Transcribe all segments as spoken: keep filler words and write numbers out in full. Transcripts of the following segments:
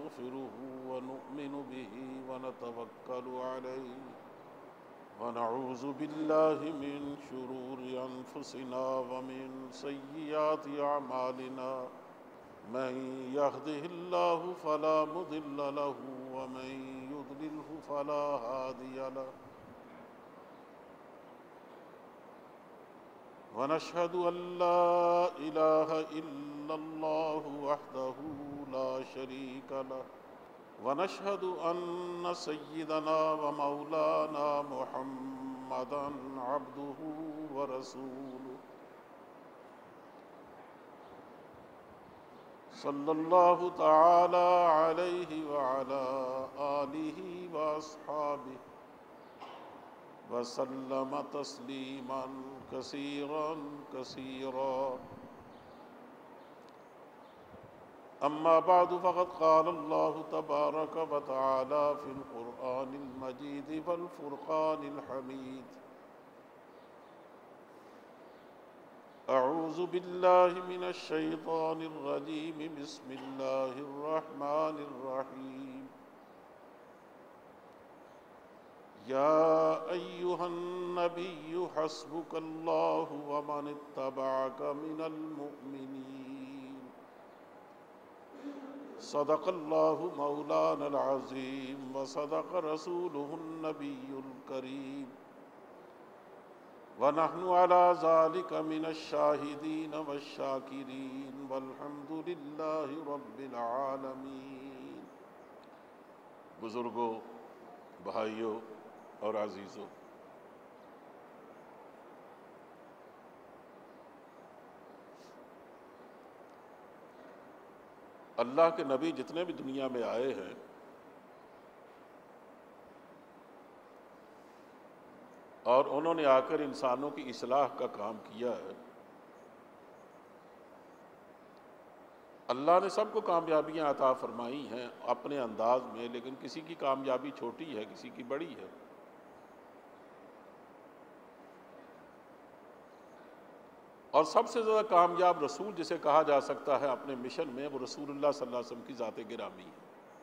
ونستغفره ونؤمن به ونتوكل عليه ونعوذ بالله من شرور أنفسنا ومن سيئات أعمالنا من يهده الله فلا مضل له ومن يضلله فلا هادي له ونشهد أن لا إله إلا الله وحده لا شريك له ونشهد أن سيدنا ومولانا محمدا عبده ورسوله صلى الله تعالى عليه وعلى آله وأصحابه وسلم تسليما كثيرا كثيرا أما بعد فقد قال الله تبارك وتعالى في القرآن المجيد والفرقان الحميد أعوذ بالله من الشيطان الرجيم بسم الله الرحمن الرحيم يا أيها النبي حسبك الله ومن اتبعك من المؤمنين صدق الله مولانا العظيم وصدق رسوله النبي الكريم ونحن على ذلك من الشاهدين والشاكرين والحمد لله رب العالمين۔ بزرگوں، بھائیوں اور عزیزوں، اللہ کے نبی جتنے بھی دنیا میں آئے ہیں اور انہوں نے آ کر انسانوں کی اصلاح کا کام کیا ہے، اللہ نے سب کو کامیابیاں عطا فرمائی ہیں اپنے انداز میں، لیکن کسی کی کامیابی چھوٹی ہے، کسی کی بڑی ہے۔ اور سب سے زیادہ کامیاب رسول جسے کہا جا سکتا ہے اپنے مشن میں، وہ رسول اللہ صلی اللہ علیہ وسلم کی ذات گرامی ہے۔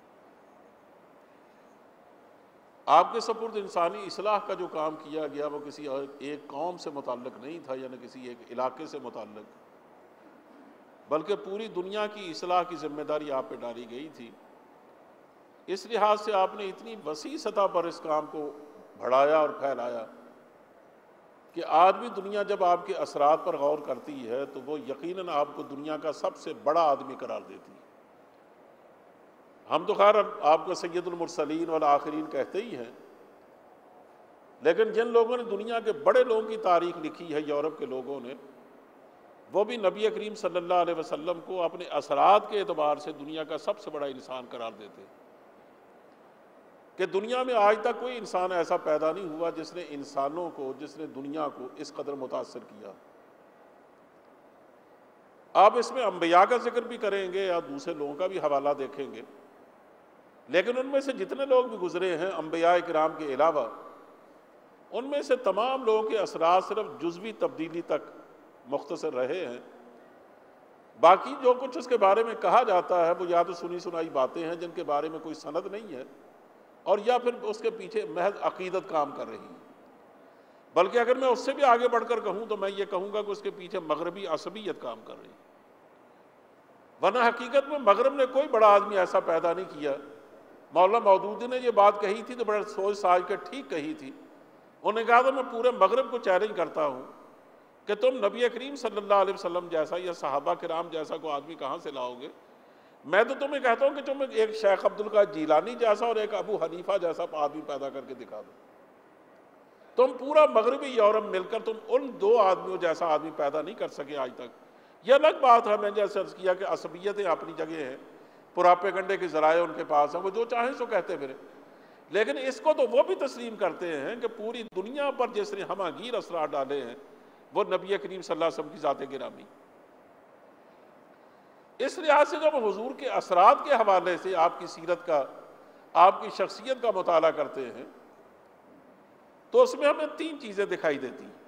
آپ کے سپرد انسانی اصلاح کا جو کام کیا گیا وہ کسی ایک قوم سے متعلق نہیں تھا یا نہ کسی ایک علاقے سے متعلق، بلکہ پوری دنیا کی اصلاح کی ذمہ داری آپ پہ ڈالی گئی تھی۔ اس لحاظ سے آپ نے اتنی وسیع سطح پر اس کام کو بڑھایا اور پھیلایا کہ آج بھی دنیا جب آپ کے اثرات پر غور کرتی ہے تو وہ یقیناً آپ کو دنیا کا سب سے بڑا آدمی قرار دیتی ہے۔ ہم تو خیر آپ کو سید المرسلین والآخرین کہتے ہی ہیں، لیکن جن لوگوں نے دنیا کے بڑے لوگوں کی تاریخ لکھی ہے، یورپ کے لوگوں نے، وہ بھی نبی کریم صلی اللہ علیہ وسلم کو اپنے اثرات کے اعتبار سے دنیا کا سب سے بڑا انسان قرار دیتے ہیں کہ دنیا میں آج تک کوئی انسان ایسا پیدا نہیں ہوا جس نے انسانوں کو، جس نے دنیا کو اس قدر متاثر کیا۔ آپ اس میں انبیاء کا ذکر بھی کریں گے یا دوسرے لوگوں کا بھی حوالہ دیکھیں گے، لیکن ان میں سے جتنے لوگ بھی گزرے ہیں انبیاء کرام کے علاوہ، ان میں سے تمام لوگوں کے اثرات صرف جزوی تبدیلی تک مختصر رہے ہیں۔ باقی جو کچھ اس کے بارے میں کہا جاتا ہے وہ یا تو سنی سنائی باتیں ہیں جن کے بارے میں کوئی سند نہیں ہے، اور یا پھر اس کے پیچھے محض عقیدت کام کر رہی ہے۔ بلکہ اگر میں اس سے بھی آگے بڑھ کر کہوں تو میں یہ کہوں گا کہ اس کے پیچھے مغربی عصبیت کام کر رہی ہے، ورنہ حقیقت میں مغرب نے کوئی بڑا آدمی ایسا پیدا نہیں کیا۔ مولانا مودودی نے یہ بات کہی تھی تو بڑے سوچ ساج کے ٹھیک کہی تھی۔ انہوں نے کہا تھا میں پورے مغرب کو چیلنج کرتا ہوں کہ تم نبی کریم صلی اللہ علیہ وسلم جیسا یا صحابہ کرام جیسا کوئی آدمی کہاں سے لاؤ گے؟ میں تو تمہیں کہتا ہوں کہ تم ایک شیخ عبدالقادر جیلانی جیسا اور ایک ابو حنیفہ جیسا آدمی پیدا کر کے دکھا دو۔ تم پورا مغربی یورپ مل کر تم ان دو آدمیوں جیسا آدمی پیدا نہیں کر سکے آج تک۔ یہ الگ بات ہے، میں جیسے عرض کیا کہ عصبیتیں اپنی جگہ ہیں، پراپیگنڈے کے ذرائع ان کے پاس ہیں، وہ جو چاہیں سو کہتے پھریں، لیکن اس کو تو وہ بھی تسلیم کرتے ہیں کہ پوری دنیا پر جس نے ہمہ گیر اثرات ڈالے ہیں وہ نبی کریم صلی اللہ علیہ وسلم کی ذات گرامی۔ اس لحاظ سے جب حضور کے اثرات کے حوالے سے آپ کی سیرت کا، آپ کی شخصیت کا مطالعہ کرتے ہیں تو اس میں ہمیں تین چیزیں دکھائی دیتی ہیں۔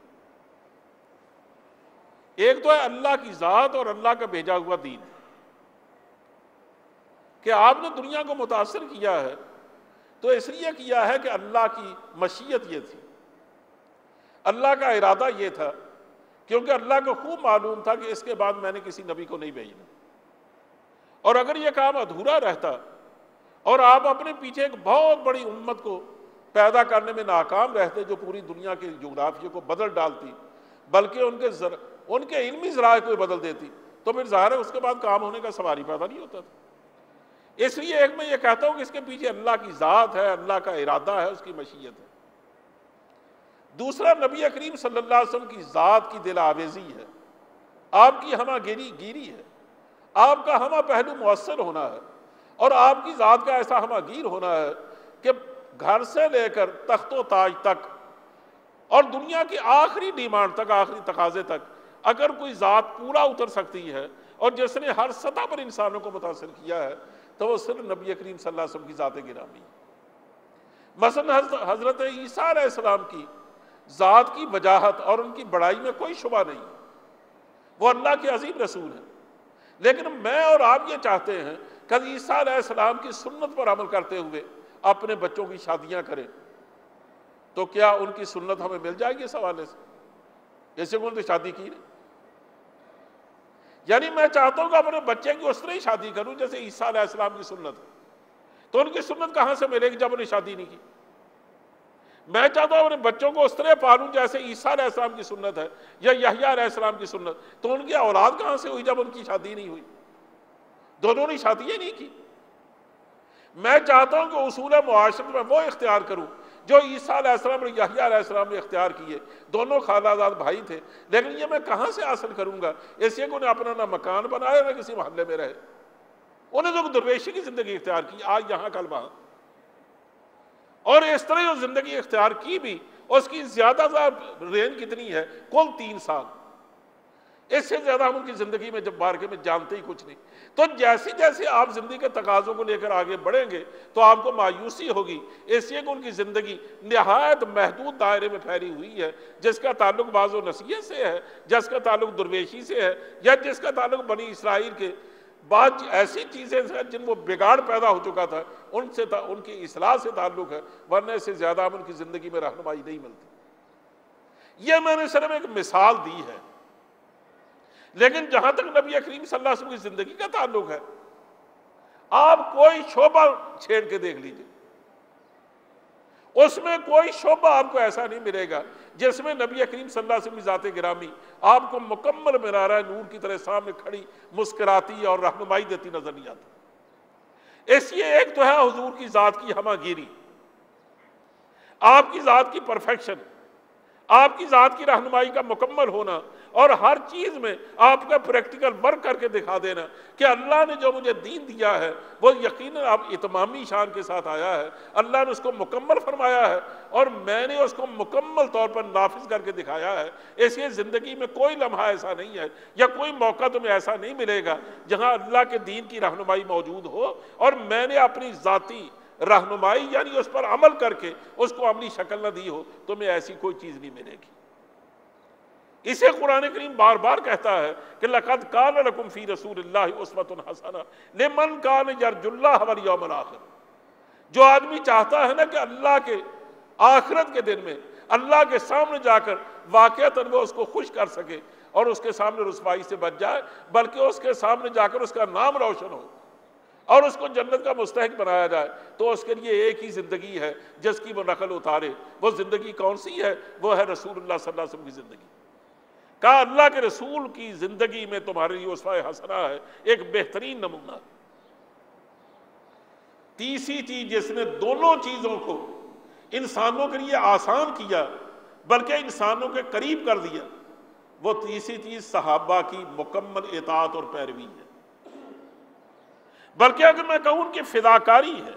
ایک تو ہے اللہ کی ذات اور اللہ کا بھیجا ہوا دین۔ کہ آپ نے دنیا کو متاثر کیا ہے تو اس لیے کیا ہے کہ اللہ کی مشیت یہ تھی، اللہ کا ارادہ یہ تھا، کیونکہ اللہ کو خوب معلوم تھا کہ اس کے بعد میں نے کسی نبی کو نہیں بھیجنا، اور اگر یہ کام ادھورا رہتا اور آپ اپنے پیچھے ایک بہت بڑی امت کو پیدا کرنے میں ناکام رہتے جو پوری دنیا کے جغرافیے کو بدل ڈالتی، بلکہ ان کے ذر... ان کے علمی ذرائع کو بدل دیتی، تو پھر ظاہر ہے اس کے بعد کام ہونے کا سوال ہی پیدا نہیں ہوتا تھا۔ اس لیے ایک میں یہ کہتا ہوں کہ اس کے پیچھے اللہ کی ذات ہے، اللہ کا ارادہ ہے، اس کی مشیت ہے۔ دوسرا، نبی کریم صلی اللہ علیہ وسلم کی ذات کی دل آویزی ہے، آپ کی ہمہ گیری گیری ہے، آپ کا ہمہ پہلو مؤثر ہونا ہے، اور آپ کی ذات کا ایسا ہمہ گیر ہونا ہے کہ گھر سے لے کر تخت و تاج تک اور دنیا کی آخری ڈیمانڈ تک، آخری تقاضے تک اگر کوئی ذات پورا اتر سکتی ہے اور جس نے ہر سطح پر انسانوں کو متاثر کیا ہے تو وہ صرف نبی کریم صلی اللہ علیہ وسلم کی ذات گرامی ہے۔ مثلا حضرت عیسیٰ علیہ السلام کی ذات کی وجاہت اور ان کی بڑائی میں کوئی شبہ نہیں، وہ اللہ کے عظیم رسول ہیں، لیکن میں اور آپ یہ چاہتے ہیں کہ عیسیٰ علیہ السلام کی سنت پر عمل کرتے ہوئے اپنے بچوں کی شادیاں کریں، تو کیا ان کی سنت ہمیں مل جائے گی اس حوالے سے؟ جیسے انہوں نے شادی کی نہیں، یعنی میں چاہتا ہوں کہ اپنے بچے کی اس طرح ہی شادی کروں جیسے عیسیٰ علیہ السلام کی سنت ہے، تو ان کی سنت کہاں سے ملے گی جب انہیں شادی نہیں کی؟ میں چاہتا ہوں اپنے بچوں کو اس طرح پالوں جیسے عیسیٰ علیہ السلام کی سنت ہے یا یحییٰ علیہ السلام کی سنت، تو ان کی اولاد کہاں سے ہوئی جب ان کی شادی نہیں ہوئی؟ دونوں نے شادیاں نہیں کی۔ میں چاہتا ہوں کہ اصول معاشرت میں وہ اختیار کروں جو عیسیٰ علیہ السلام اور یحییٰ علیہ السلام نے اختیار کیے، دونوں خالہ زاد بھائی تھے، لیکن یہ میں کہاں سے حاصل کروں گا؟ اس لیے کہ انہیں اپنا نہ مکان بنایا نہ کسی محلے میں رہے، انہیں تو درویشی کی زندگی اختیار کی، آج یہاں کل وہاں، اور اس طرح جو زندگی اختیار کی بھی اس کی زیادہ زیادہ رینج کتنی ہے؟ کل تین سال، اس سے زیادہ ہم ان کی زندگی میں جب بارکے میں جانتے ہی کچھ نہیں۔ تو جیسے جیسے آپ زندگی کے تقاضوں کو لے کر آگے بڑھیں گے تو آپ کو مایوسی ہوگی، اس لیے کہ ان کی زندگی نہایت محدود دائرے میں پھیلی ہوئی ہے، جس کا تعلق بعض و نصیحت سے ہے، جس کا تعلق درویشی سے ہے، یا جس کا تعلق بنی اسرائیل کے بعض ایسی چیزیں ہیں جن وہ بگاڑ پیدا ہو چکا تھا ان سے ان کی اصلاح سے تعلق ہے، ورنہ اس سے زیادہ ہم ان کی زندگی میں رہنمائی نہیں ملتی۔ یہ میں نے صرف ایک مثال دی ہے، لیکن جہاں تک نبی کریم صلی اللہ علیہ وسلم کی زندگی کا تعلق ہے، آپ کوئی شعبہ چھیڑ کے دیکھ لیجئے، اس میں کوئی شعبہ آپ کو ایسا نہیں ملے گا جس میں نبی کریم صلی اللہ علیہ وسلم کی ذات گرامی آپ کو مکمل منارہ نور کی طرح سامنے کھڑی مسکراتی اور رہنمائی دیتی نظر نہیں آتی۔ اس لیے ایک تو ہے حضور کی ذات کی ہمہ گیری، آپ کی ذات کی پرفیکشن، آپ کی ذات کی رہنمائی کا مکمل ہونا، اور ہر چیز میں آپ کا پریکٹیکل ورک کر کے دکھا دینا کہ اللہ نے جو مجھے دین دیا ہے وہ یقیناً آپ اتمامی شان کے ساتھ آیا ہے، اللہ نے اس کو مکمل فرمایا ہے اور میں نے اس کو مکمل طور پر نافذ کر کے دکھایا ہے۔ اس لیے زندگی میں کوئی لمحہ ایسا نہیں ہے یا کوئی موقع تمہیں ایسا نہیں ملے گا جہاں اللہ کے دین کی رہنمائی موجود ہو اور میں نے اپنی ذاتی رہنمائی یعنی اس پر عمل کر کے اس کو عملی شکل نہ دی ہو، تمہیں ایسی کوئی چیز نہیں ملے گی۔ اسے قرآن کریم بار بار کہتا ہے کہ لَقَدْ كَانَ لَكُمْ فِي رَسُولِ اللَّهِ أُسْوَةٌ حَسَنَةٌ لِمَنْ كَانَ يَرْجُو اللَّهَ وَالْيَوْمَ الْآخِرَ۔ جو آدمی چاہتا ہے نا کہ اللہ کے آخرت کے دن میں اللہ کے سامنے جا کر واقعتاً وہ اس کو خوش کر سکے اور اس کے سامنے رسوائی سے بچ جائے، بلکہ اس کے سامنے جا کر اس کا نام روشن ہو اور اس کو جنت کا مستحق بنایا جائے، تو اس کے لیے ایک ہی زندگی ہے جس کی وہ نقل اتارے۔ وہ زندگی کون سی ہے؟ وہ ہے رسول اللہ صلی اللہ علیہ وسلم کی زندگی۔ کہا اللہ کے رسول کی زندگی میں تمہارے لیے اسوہ حسنہ ہے، ایک بہترین نمونہ۔ تیسری چیز جس نے دونوں چیزوں کو انسانوں کے لیے آسان کیا بلکہ انسانوں کے قریب کر دیا، وہ تیسری چیز صحابہ کی مکمل اطاعت اور پیروی ہے، بلکہ اگر میں کہوں ان کی فداکاری ہے۔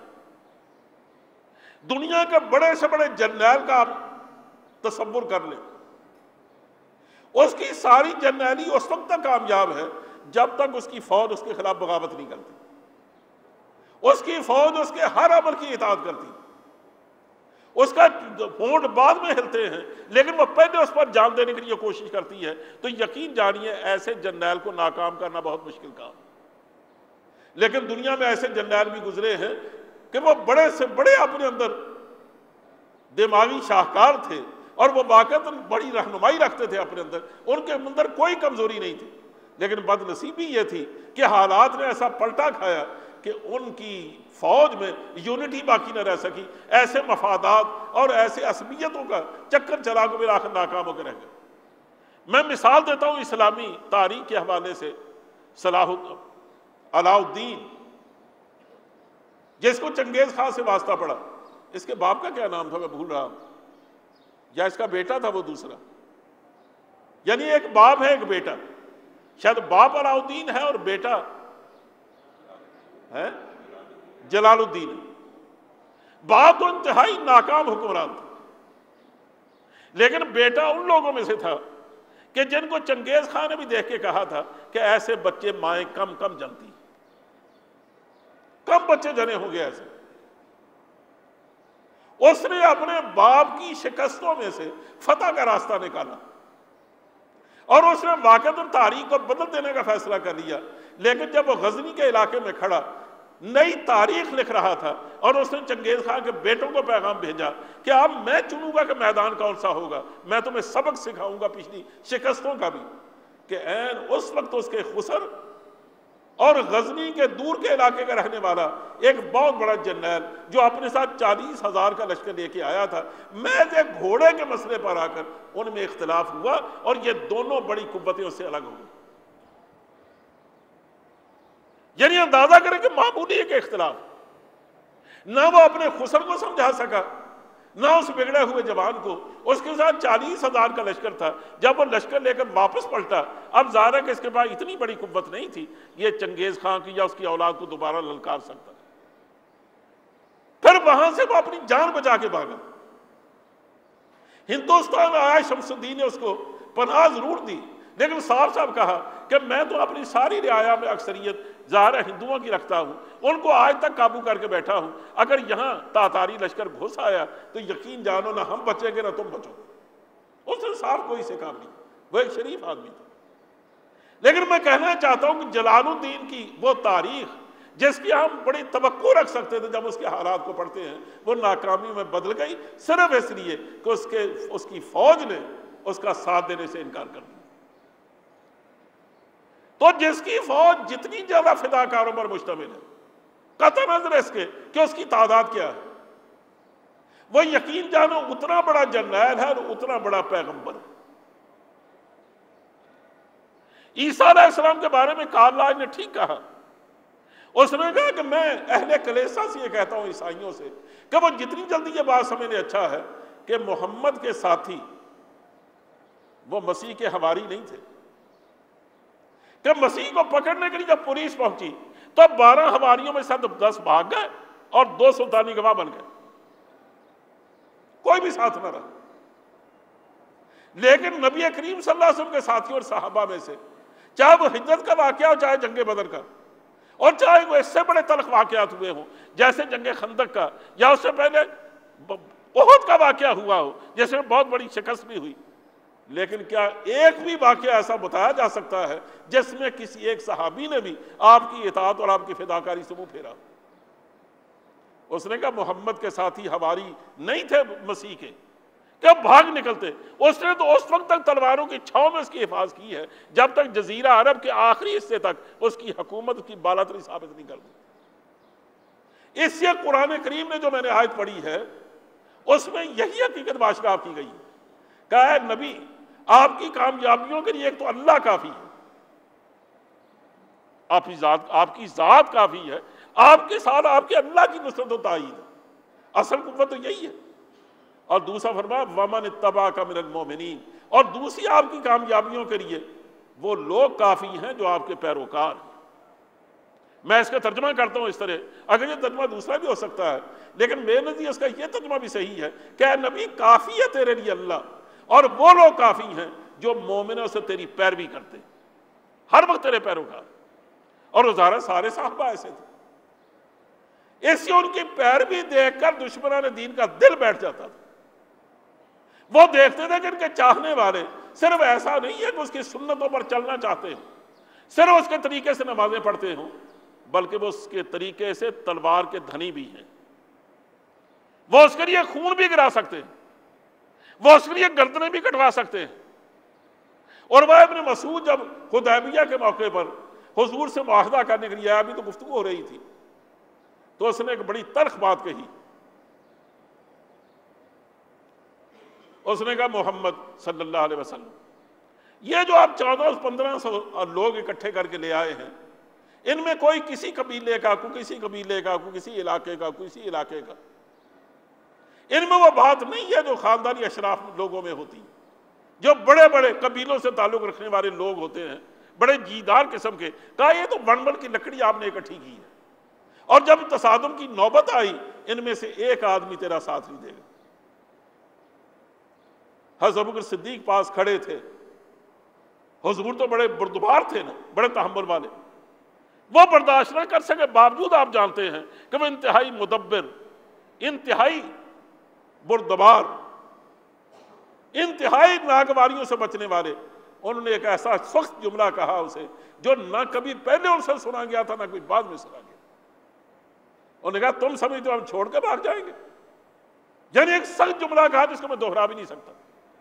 دنیا کے بڑے سے بڑے جرنیل کا آپ تصور کر لیں، اس کی ساری جرنیلی اس وقت تک کامیاب ہے جب تک اس کی فوج اس کے خلاف بغاوت نہیں کرتی، اس کی فوج اس کے ہر عمل کی اطاعت کرتی، اس کا ہونٹ بعد میں ہلتے ہیں لیکن وہ پہلے اس پر جان دینے کے لیے کوشش کرتی ہے۔ تو یقین جانیے ایسے جرنیل کو ناکام کرنا بہت مشکل کام۔ لیکن دنیا میں ایسے جنرل بھی گزرے ہیں کہ وہ بڑے سے بڑے اپنے اندر دماغی شاہکار تھے اور وہ واقعتاً بڑی رہنمائی رکھتے تھے اپنے اندر، ان کے اندر کوئی کمزوری نہیں تھی، لیکن بد نصیبی یہ تھی کہ حالات نے ایسا پلٹا کھایا کہ ان کی فوج میں یونٹی باقی نہ رہ سکی، ایسے مفادات اور ایسے عصبیتوں کا چکر چلا کے آخر ناکام ہو کے رہ گئے۔ میں مثال دیتا ہوں اسلامی تاریخ کے حوالے سے، صلاح علاء الدین جس کو چنگیز خان سے واسطہ پڑا، اس کے باپ کا کیا نام تھا میں بھول رہا ہوں، یا اس کا بیٹا تھا وہ دوسرا، یعنی ایک باپ ہے ایک بیٹا، شاید باپ علاء الدین ہے اور بیٹا ہے جلال الدین۔ باپ تو انتہائی ناکام حکمران تھا، لیکن بیٹا ان لوگوں میں سے تھا کہ جن کو چنگیز خان نے بھی دیکھ کے کہا تھا کہ ایسے بچے مائیں کم کم جنتی، کم بچے جنے ہوں گے ایسے۔ اس نے اپنے باپ کی شکستوں میں سے فتح کا راستہ نکالا اور اس نے واقعتاً تاریخ کو بدل دینے کا فیصلہ کر لیا، لیکن جب وہ غزنی کے علاقے میں کھڑا نئی تاریخ لکھ رہا تھا اور اس نے چنگیز خان کے بیٹوں کو پیغام بھیجا کہ اب میں چنوں گا کہ میدان کون سا ہوگا، میں تمہیں سبق سکھاؤں گا پچھلی شکستوں کا بھی، کہ عین اس وقت اس کے خسر اور غزنی کے دور کے علاقے کا رہنے والا ایک بہت بڑا جنرل جو اپنے ساتھ چالیس ہزار کا لشکر لے کے آیا تھا، محض ایک گھوڑے کے مسئلے پر آ کر ان میں اختلاف ہوا اور یہ دونوں بڑی قوتیں اس سے الگ ہو گئی۔ یعنی اندازہ کریں کہ معمولی ایک اختلاف، نہ وہ اپنے خسر کو سمجھا سکا نہ اس بگڑے ہوئے جوان کو، اس کے ساتھ چالیس ہزار کا لشکر تھا، جب وہ لشکر لے کر واپس پلٹا اب ظاہر ہے کہ اس کے پاس اتنی بڑی قوت نہیں تھی یہ چنگیز خان کی یا اس کی اولاد کو دوبارہ للکار سکتا۔ پھر وہاں سے وہ اپنی جان بچا کے بھاگا، ہندوستان آیا، شمس الدین نے اس کو پناہ ضرور دی، لیکن صاحب صاحب کہا کہ میں تو اپنی ساری رعایا میں اکثریت ظاہر ہندوؤں کی رکھتا ہوں، ان کو آج تک قابو کر کے بیٹھا ہوں، اگر یہاں تاتاری لشکر گھس آیا تو یقین جانو نہ ہم بچیں گے نہ تم بچو۔ اس نے صاف کوئی سے کام نہیں، وہ ایک شریف آدمی تھا۔ لیکن میں کہنا چاہتا ہوں کہ جلال الدین کی وہ تاریخ جس کی ہم بڑی توقع رکھ سکتے تھے، جب اس کے حالات کو پڑھتے ہیں وہ ناکامی میں بدل گئی صرف اس لیے کہ اس کے اس کی فوج نے اس کا ساتھ دینے سے انکار کر دیا۔ تو جس کی فوج جتنی زیادہ فداکاروں پر مشتمل ہے، قطع نظر اس کے کہ اس کی تعداد کیا ہے، وہ یقین جانو اتنا بڑا جرنیل ہے اور اتنا بڑا پیغمبر ہے۔ عیسیٰ علیہ السلام کے بارے میں کارل لاج نے ٹھیک کہا، اس نے کہا کہ میں اہل کلیسا سے یہ کہتا ہوں عیسائیوں سے کہ وہ جتنی جلدی یہ بات سمجھنے اچھا ہے کہ محمد کے ساتھی وہ مسیح کے حواری نہیں تھے، کہ مسیح کو پکڑنے کے لیے جب پولیس پہنچی تو بارہ حواریوں میں سے دس بھاگ گئے اور دو سلطانی گواہ بن گئے، کوئی بھی ساتھ نہ رہا۔ لیکن نبی کریم صلی اللہ علیہ وسلم کے ساتھیوں اور صحابہ میں سے چاہے وہ ہجرت کا واقعہ ہو چاہے جنگ بدر کا، اور چاہے وہ اس سے بڑے تلخ واقعات ہوئے ہوں جیسے جنگ خندق کا، یا اس سے پہلے احد کا واقعہ ہوا ہو جس میں بہت بڑی شکست بھی ہوئی، لیکن کیا ایک بھی واقعہ ایسا بتایا جا سکتا ہے جس میں کسی ایک صحابی نے بھی آپ کی اطاعت اور آپ کی فداکاری سے منہ پھیرا؟ اس نے کہا محمد کے ساتھی حواری نہیں تھے مسیح کے کہ بھاگ نکلتے، اس نے تو اس وقت تک تلواروں کی چھاؤں میں اس کی حفاظت کی ہے جب تک جزیرہ عرب کے آخری حصے تک اس کی حکومت اس کی بالاتری ثابت نہیں کر دی۔ اس سے قرآن کریم نے جو میں نے آیت پڑھی ہے اس میں یہی حقیقت باشگاف کی گئی ہے، کہا ہے نبی آپ کی کامیابیوں کے لیے ایک تو اللہ کافی ہے، آپ کی ذات آپ کی ذات کافی ہے، آپ کے ساتھ آپ کے اللہ کی نصرت و تائید ہے، اصل قوت تو یہی ہے۔ اور دوسرا فرمایا وَمَنِ اتَّبَعَكَ مِنَ الْمُؤْمِنِينَ، اور دوسری آپ کی کامیابیوں کے لیے وہ لوگ کافی ہیں جو آپ کے پیروکار ہیں۔ میں اس کا ترجمہ کرتا ہوں اس طرح، اگر یہ ترجمہ دوسرا بھی ہو سکتا ہے لیکن میرے نزدیک اس کا یہ ترجمہ بھی صحیح ہے کہ اے نبی کافی ہے تیرے لیے اللہ، اور وہ لوگ کافی ہیں جو مومنوں سے تیری پیروی کرتے ہیں، ہر وقت تیرے پیروکار۔ اور ظاہر سارے صحابہ ایسے تھے، اس سے ان کی پیروی دیکھ کر دشمنان دین کا دل بیٹھ جاتا تھا۔ وہ دیکھتے تھے کہ ان کے چاہنے والے صرف ایسا نہیں ہے کہ اس کی سنتوں پر چلنا چاہتے ہوں، صرف اس کے طریقے سے نمازیں پڑھتے ہوں، بلکہ وہ اس کے طریقے سے تلوار کے دھنی بھی ہیں، وہ اس کے لیے خون بھی گرا سکتے ہیں، وہ اس کے لیے گردنیں بھی کٹوا سکتے ہیں۔ اور وہ ابن مسعود جب حدیبیہ کے موقع پر حضور سے معاہدہ کرنے کے لیے آیا، ابھی تو گفتگو ہو رہی تھی، تو اس نے ایک بڑی تلخ بات کہی۔ اس نے کہا محمد صلی اللہ علیہ وسلم، یہ جو آپ چودہ پندرہ سو لوگ اکٹھے کر کے لے آئے ہیں، ان میں کوئی کسی قبیلے کا، کوئی کسی قبیلے کا، کوئی کسی علاقے کا، کوئی کسی علاقے کا، ان میں وہ بات نہیں ہے جو خاندانی اشراف لوگوں میں ہوتی، جو بڑے بڑے قبیلوں سے تعلق رکھنے والے لوگ ہوتے ہیں، بڑے جیدار قسم کے۔ کہا یہ تو بن بن کی لکڑی آپ نے اکٹھی کی ہے، اور جب تصادم کی نوبت آئی ان میں سے ایک آدمی تیرا ساتھ نہیں دے گا۔ حضرت ابوبکر صدیق پاس کھڑے تھے، حضور تو بڑے بردبار تھے نا، بڑے تحمل والے، وہ برداشت نہ کر سکے، باوجود آپ جانتے ہیں کہ وہ انتہائی مدبر، انتہائی بردبار، انتہائی ناگواریوں سے بچنے والے، انہوں نے ایک ایسا سخت جملہ کہا اسے جو نہ کبھی پہلے ان سے سنا گیا تھا نہ کوئی بعد میں سنا گیا۔ انہوں نے کہا تم سمجھتے ہو ہم چھوڑ کے بھاگ جائیں گے؟ یعنی ایک سخت جملہ کہا جس کو میں دوہرا بھی نہیں سکتا۔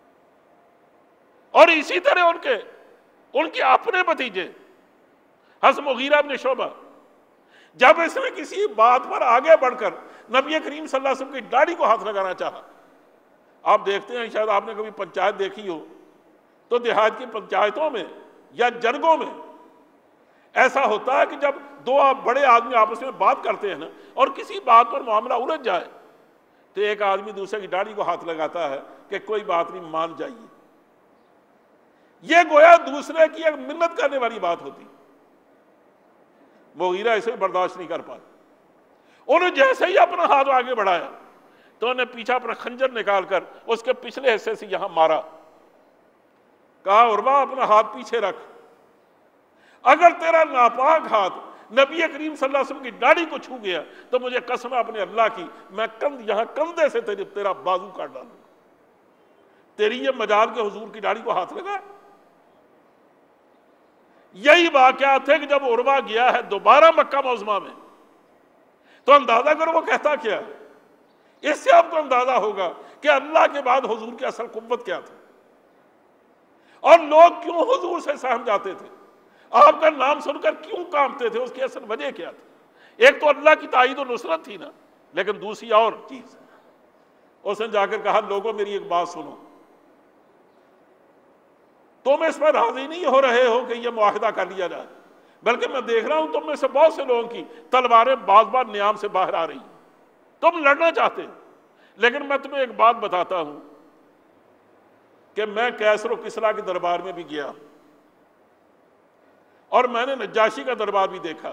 اور اسی طرح ان کے ان کے اپنے بھتیجے حضرت مغیرہ بن شعبہ، جب اس نے کسی بات پر آگے بڑھ کر نبی کریم صلی اللہ علیہ وسلم کی داڑھی کو ہاتھ لگانا چاہا، آپ دیکھتے ہیں شاید آپ نے کبھی پنچایت دیکھی ہو تو دیہات کی پنچایتوں میں یا جرگوں میں ایسا ہوتا ہے کہ جب دو بڑے آدمی آپس میں بات کرتے ہیں نا اور کسی بات پر معاملہ الجھ جائے تو ایک آدمی دوسرے کی داڑھی کو ہاتھ لگاتا ہے کہ کوئی بات نہیں، مان جائیے۔ یہ گویا دوسرے کی ایک منت کرنے والی بات ہوتی، مغیرہ اسے برداشت نہیں کر پائے۔ انہوں جیسے ہی اپنا ہاتھ آگے بڑھایا تو انہیں پیچھے اپنا خنجر نکال کر اس کے پچھلے حصے سے یہاں مارا۔ کہا عروہ اپنا ہاتھ پیچھے رکھ، اگر تیرا ناپاک ہاتھ نبی کریم صلی اللہ علیہ وسلم کی داڑھی کو چھو گیا تو مجھے قسم ہے اپنے اللہ کی، میں کند یہاں کندھے سے تیرا بازو کاٹ ڈالوں گا۔ تیری یہ مجال کے حضور کی داڑھی کو ہاتھ لگا۔ یہی واقعات تھے کہ جب عروہ گیا ہے دوبارہ مکہ معظمہ میں تو اندازہ کرو وہ کہتا کیا ہے۔ اس سے آپ کو اندازہ ہوگا کہ اللہ کے بعد حضور کی اصل قوت کیا تھی اور لوگ کیوں حضور سے سہم جاتے تھے، آپ کا نام سن کر کیوں کانپتے تھے، اس کی اصل وجہ کیا تھی۔ ایک تو اللہ کی تائید و نصرت تھی نا، لیکن دوسری اور چیز، اس نے جا کر کہا لوگوں میری ایک بات سنو، تم اس پر راضی نہیں ہو رہے ہو کہ یہ معاہدہ کر لیا جائے، بلکہ میں دیکھ رہا ہوں تم میں سے بہت سے لوگوں کی تلواریں بعض بار نیام سے باہر آ رہی ہیں، تم لڑنا چاہتے ہیں، لیکن میں تمہیں ایک بات بتاتا ہوں کہ میں کیسر و کسریٰ کے دربار میں بھی گیا اور میں نے نجاشی کا دربار بھی دیکھا،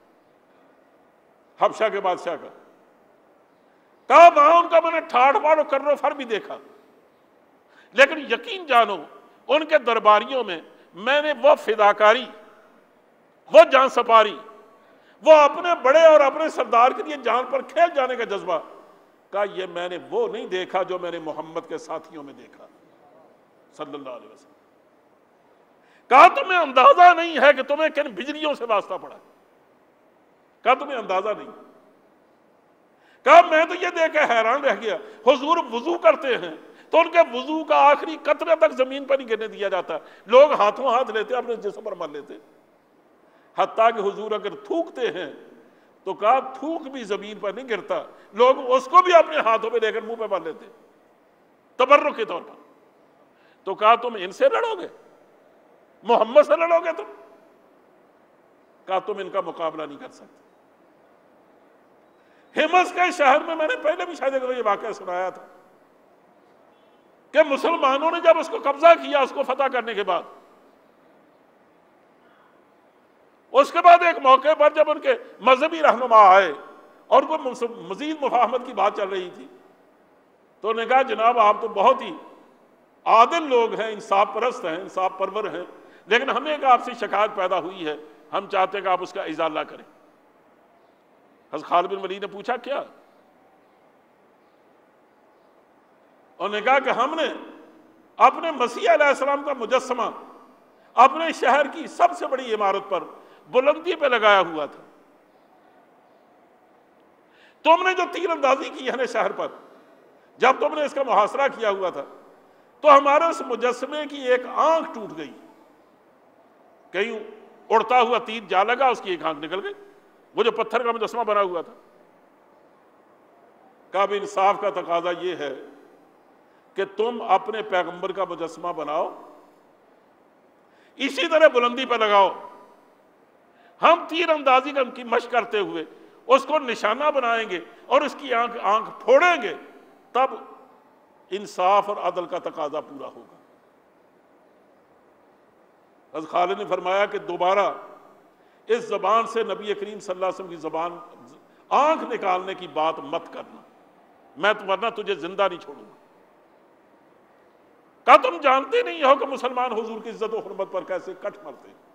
حبشہ کے بادشاہ کا، کہا وہاں ان کا میں نے ٹھاڑ باڑ و کر و فر بھی دیکھا، لیکن یقین جانو ان کے درباریوں میں میں نے وہ فداکاری، وہ جان سپاری، وہ اپنے بڑے اور اپنے سردار کے لیے جان پر کھیل جانے کا جذبہ، کہا یہ میں نے وہ نہیں دیکھا جو میں نے محمد کے ساتھیوں میں دیکھا صلی اللہ علیہ وسلم۔ کہا تمہیں اندازہ نہیں ہے کہ تمہیں کن بجلیوں سے واسطہ پڑا، کہا تمہیں اندازہ نہیں۔ کہا میں تو یہ دیکھ کے حیران رہ گیا، حضور وضو کرتے ہیں تو ان کے وضو کا آخری قطرے تک زمین پر نہیں گرنے دیا جاتا، لوگ ہاتھوں ہاتھ لیتے اپنے جسم پر مل لیتے، حتیٰ کہ حضور اگر تھوکتے ہیں تو کہا تھوک بھی زمین پر نہیں گرتا، لوگ اس کو بھی اپنے ہاتھوں پہ لے کر منہ پہ مل لیتے تبرک کے طور پر۔ تو کہا تم ان سے لڑو گے، محمد سے لڑو گے تم؟ کہا تم ان کا مقابلہ نہیں کر سکتے۔ ہمس کے شہر میں میں نے پہلے بھی شاید یہ واقعہ سنایا تھا کہ مسلمانوں نے جب اس کو قبضہ کیا، اس کو فتح کرنے کے بعد، اس کے بعد ایک موقع پر جب ان کے مذہبی رہنما آئے اور کوئی مزید مفاہمت کی بات چل رہی تھی تو انہوں نے کہا جناب آپ تو بہت ہی عادل لوگ ہیں، انصاف پرست ہیں، انصاف پرور ہیں، لیکن ہمیں ایک آپ سے شکایت پیدا ہوئی ہے، ہم چاہتے ہیں کہ آپ اس کا ازالہ کریں۔ حضرت خالد بن ولید نے پوچھا کیا؟ انہوں نے کہا کہ ہم نے اپنے مسیح علیہ السلام کا مجسمہ اپنے شہر کی سب سے بڑی عمارت پر بلندی پہ لگایا ہوا تھا، تم نے جو تیر اندازی کی ہے نا شہر پر، جب تم نے اس کا محاصرہ کیا ہوا تھا تو ہمارے اس مجسمے کی ایک آنکھ ٹوٹ گئی، کہیں اڑتا ہوا تیر جا لگا، اس کی ایک آنکھ نکل گئی، وہ جو پتھر کا مجسمہ بنا ہوا تھا۔ کہا اب انصاف کا تقاضا یہ ہے کہ تم اپنے پیغمبر کا مجسمہ بناؤ، اسی طرح بلندی پہ لگاؤ، ہم تیر اندازی کا کی مشق کرتے ہوئے اس کو نشانہ بنائیں گے اور اس کی آنکھ آنکھ پھوڑیں گے، تب انصاف اور عدل کا تقاضا پورا ہوگا۔ حضرت خالد نے فرمایا کہ دوبارہ اس زبان سے نبی کریم صلی اللہ علیہ وسلم کی زبان آنکھ نکالنے کی بات مت کرنا، میں ورنہ تجھے زندہ نہیں چھوڑوں گا۔ کہا تم جانتے نہیں ہو کہ مسلمان حضور کی عزت و حرمت پر کیسے کٹ مرتے ہیں،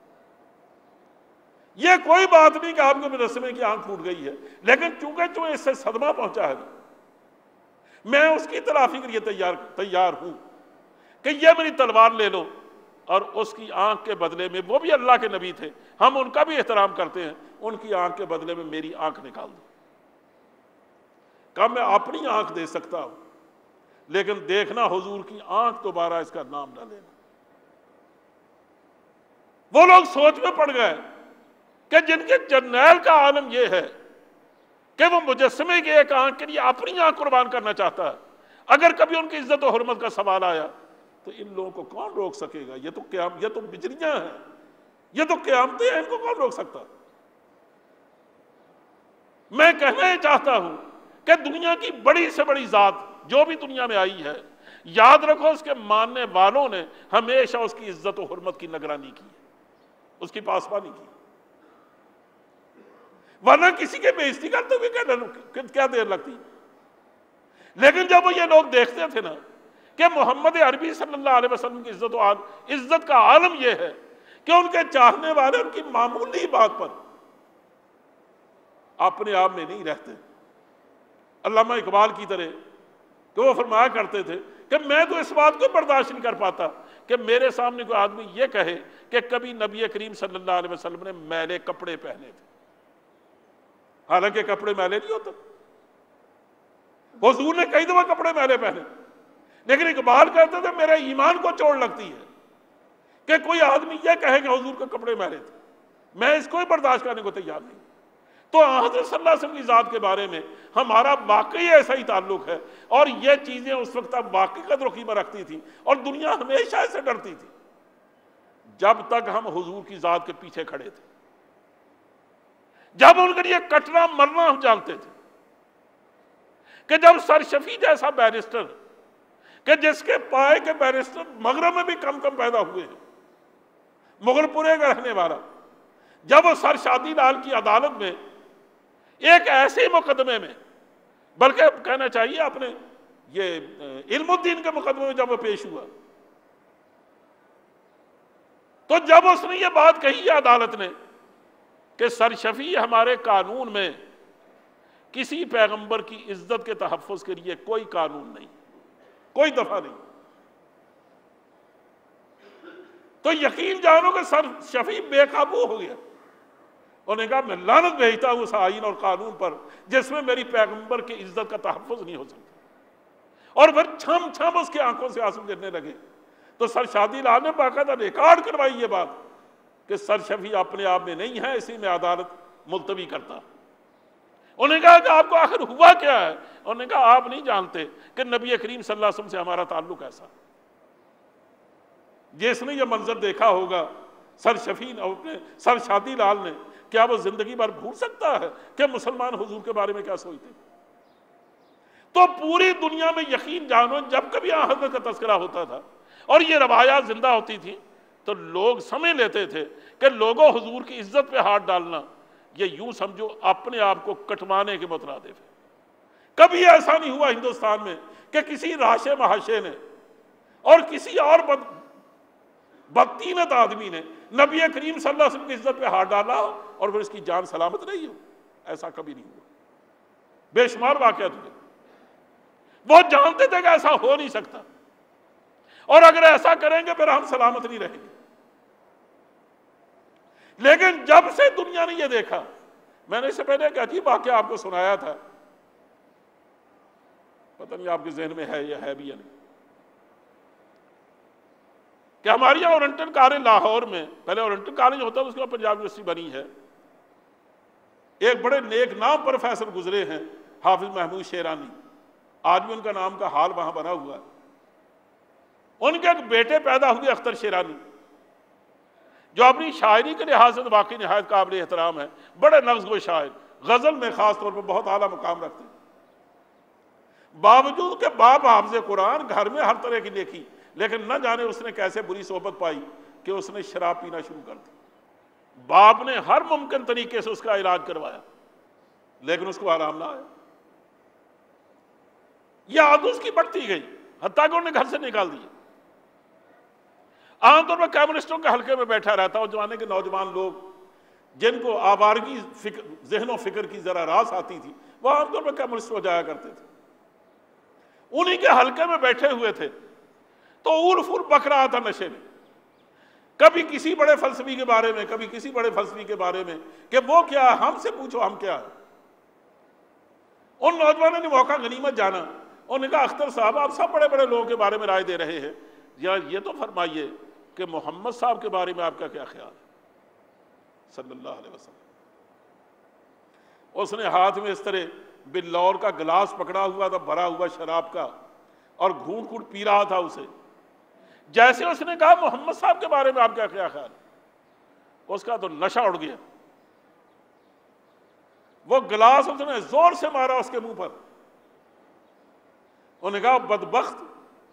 یہ کوئی بات نہیں کہ آپ کے مجسمے کی آنکھ پھوٹ گئی ہے، لیکن چونکہ تمہیں اس سے صدمہ پہنچا ہے میں اس کی تلافی کے لیے تیار تیار ہوں کہ یہ میری تلوار لے لو اور اس کی آنکھ کے بدلے میں، وہ بھی اللہ کے نبی تھے، ہم ان کا بھی احترام کرتے ہیں، ان کی آنکھ کے بدلے میں میری آنکھ نکال دو۔ کہا میں اپنی آنکھ دے سکتا ہوں، لیکن دیکھنا حضور کی آنکھ دوبارہ اس کا نام نہ لینا۔ وہ لوگ سوچ میں پڑ گئے کہ جن کے جرنیل کا عالم یہ ہے کہ وہ مجسمے کی ایک آنکھ کے لیے اپنی آنکھ قربان کرنا چاہتا ہے، اگر کبھی ان کی عزت و حرمت کا سوال آیا تو ان لوگوں کو کون روک سکے گا؟ یہ تو قیام یہ تو بجریاں ہیں، یہ تو قیامتیں ہیں، ان کو کون روک سکتا؟ میں کہنا یہ چاہتا ہوں کہ دنیا کی بڑی سے بڑی ذات جو بھی دنیا میں آئی ہے، یاد رکھو اس کے ماننے والوں نے ہمیشہ اس کی عزت و حرمت کی نگرانی کی، اس کی پاسبانی کی، ورنہ کسی کے بے عزتی کرتے ہوئے کیا دیر لگتی۔ لیکن جب وہ یہ لوگ دیکھتے تھے نا کہ محمد عربی صلی اللہ علیہ وسلم کی عزت و عزت کا عالم یہ ہے کہ ان کے چاہنے والے ان کی معمولی بات پر اپنے آپ میں نہیں رہتے۔ علامہ اقبال کی طرح کہ وہ فرمایا کرتے تھے کہ میں تو اس بات کو برداشت نہیں کر پاتا کہ میرے سامنے کوئی آدمی یہ کہے کہ کبھی نبی کریم صلی اللہ علیہ وسلم نے میلے کپڑے پہنے تھے، حالانکہ کپڑے میلے نہیں ہوتے، حضور نے کئی دفعہ کپڑے میلے پہنے، لیکن اقبال کہتے تھے میرے ایمان کو چوٹ لگتی ہے کہ کوئی آدمی یہ کہے کہ حضور کے کپڑے میلے تھے، میں اس کو ہی برداشت کرنے کو تیار نہیں۔ تو حضرت صلی اللہ علیہ وسلم کی ذات کے بارے میں ہمارا واقعی ایسا ہی تعلق ہے، اور یہ چیزیں اس وقت تک واقعی قدر و قیمت رکھتی تھی، اور دنیا ہمیشہ ایسے ڈرتی تھی جب تک ہم حضور کی ذات کے پیچھے کھڑے تھے۔ جب ان کے لیے کٹنا مرنا ہم جانتے تھے کہ جب سرشفی جیسا بیرسٹر کہ جس کے پائے کے بیرسٹر مغرب میں بھی کم کم پیدا ہوئے ہیں، مغل پورے کا رہنے والا، جب وہ سر شادی لال کی عدالت میں ایک ایسے مقدمے میں، بلکہ کہنا چاہیے اپنے یہ علم الدین کے مقدمے میں جب وہ پیش ہوا، تو جب اس نے یہ بات کہی ہے عدالت نے کہ سرشفی ہمارے قانون میں کسی پیغمبر کی عزت کے تحفظ کے لیے کوئی قانون نہیں، کوئی دفعہ نہیں، تو یقین جانو کہ سرشفی بے قابو ہو گیا۔ انہوں نے کہا میں لعنت بھیجتا ہوں اس آئین اور قانون پر جس میں میری پیغمبر کی عزت کا تحفظ نہیں ہو سکتا، اور پھر چھم چھم اس کی آنکھوں سے آنسو گرنے لگے۔ تو سر شادی لال نے باقاعدہ ریکارڈ کروائی یہ بات کہ سرشفی اپنے آپ میں نہیں ہے، اسی میں عدالت ملتوی کرتا۔ انہوں نے کہا کہ آپ کو آخر ہوا کیا ہے؟ انہوں نے کہا آپ نہیں جانتے کہ نبی کریم صلی اللہ علیہ وسلم سے ہمارا تعلق ایسا، جس نے یہ منظر دیکھا ہوگا سرشفی نے، سر شادی لال نے، کیا وہ زندگی بھر بھول سکتا ہے کہ مسلمان حضور کے بارے میں کیا سوچتے؟ تو پوری دنیا میں یقین جانو جب کبھی آن حضرت کا تذکرہ ہوتا تھا اور یہ روایات زندہ ہوتی تھی تو لوگ سمجھ لیتے تھے کہ لوگوں حضور کی عزت پہ ہاتھ ڈالنا یہ یوں سمجھو اپنے آپ کو کٹوانے کے مترادف ہے۔ کبھی ایسا نہیں ہوا ہندوستان میں کہ کسی راشے محاشے نے اور کسی اور بد بدتینت آدمی نے نبی کریم صلی اللہ علیہ وسلم کی عزت پہ ہاتھ ڈالا ہو اور پھر اس کی جان سلامت نہیں ہو، ایسا کبھی نہیں ہوا۔ بے شمار واقعات ہوئے، وہ جانتے تھے کہ ایسا ہو نہیں سکتا، اور اگر ایسا کریں گے پھر ہم سلامت نہیں رہیں گے۔ لیکن جب سے دنیا نے یہ دیکھا، میں نے اس سے پہلے ایک عجیب واقعہ آپ کو سنایا تھا پتہ نہیں آپ کے ذہن میں ہے یا ہے بھی یا نہیں، کہ ہماری یہاں اورنٹل کالج لاہور میں، پہلے اورنٹل کالج ہوتا ہے، اس کے بعد پنجاب یونیورسٹی بنی ہے، ایک بڑے نیک نام پروفیسر گزرے ہیں حافظ محمود شیرانی، آج بھی ان کا نام کا حال وہاں بنا ہوا ہے۔ ان کے ایک بیٹے پیدا ہوئے اختر شیرانی، جو اپنی شاعری کے لحاظ سے واقعی نہایت قابل احترام ہے، بڑے نغز گو شاعر، غزل میں خاص طور پر بہت اعلیٰ مقام رکھتے ہیں، باوجود کہ باپ حافظ قرآن، گھر میں ہر طرح کی نیکی، لیکن نہ جانے اس نے کیسے بری صحبت پائی کہ اس نے شراب پینا شروع کر دی۔ باپ نے ہر ممکن طریقے سے اس کا علاج کروایا لیکن اس کو آرام نہ آیا، یہ عادت اس کی بڑھتی گئی، حتیٰ کہ انہوں نے گھر سے نکال دیا۔ عام طور پر کمیونسٹوں کے حلقے میں بیٹھا رہتا اور زمانے کے نوجوان لوگ جن کو آوارگی فکر ذہن و فکر کی ذرا راس آتی تھی، وہ عام طور پر کمیونسٹ ہو جایا کرتے تھے، انہی کے حلقے میں بیٹھے ہوئے تھے تو اول فول بک رہا تھا نشے میں، کبھی کسی بڑے فلسفی کے بارے میں، کبھی کسی بڑے فلسفی کے بارے میں کہ وہ کیا ہے، ہم سے پوچھو ہم کیا ہے۔ ان نوجوانوں نے موقع غنیمت جانا، انہوں نے کہا اختر صاحب آپ سب بڑے بڑے لوگوں کے بارے میں رائے دے رہے ہیں، یا یہ تو فرمائیے کہ محمد صاحب کے بارے میں آپ کا کیا خیال ہے صلی اللہ علیہ وسلم۔ اس نے ہاتھ میں اس طرح بلور کا گلاس پکڑا ہوا تھا بھرا ہوا شراب کا، اور گھونٹ گھونٹ پی رہا تھا اسے، جیسے اس نے کہا محمد صاحب کے بارے میں آپ کا کیا خیال ہے، اس کا تو نشہ اڑ گیا، وہ گلاس اس نے زور سے مارا اس کے منہ پر، انہوں نے کہا بدبخت،